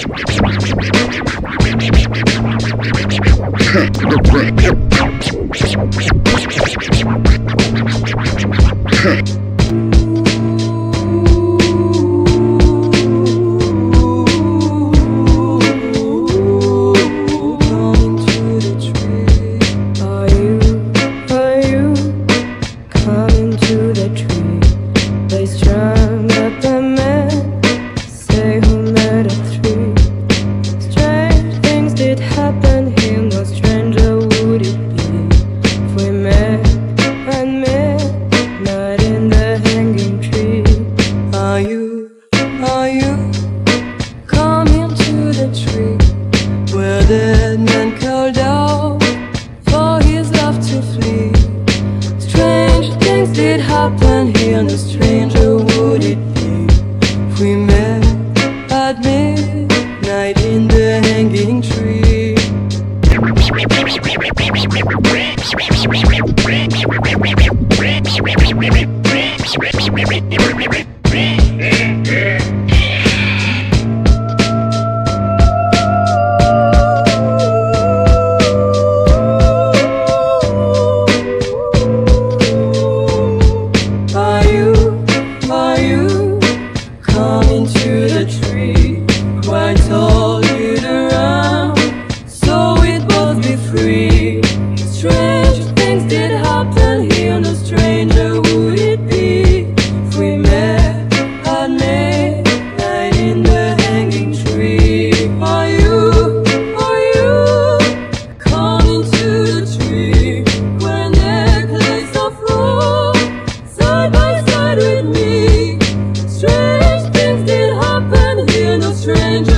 Dead man called out for his love to flee. Strange things did happen here, no stranger would it be if we met at midnight in the hanging tree. To the tree, I told you to run, so we'd both be free. Strange things did happen here, no stranger would it be if we met at midnight in the hanging tree. Are you coming to the tree where necklace of rose side by side with me? Strange things did happen here, no stranger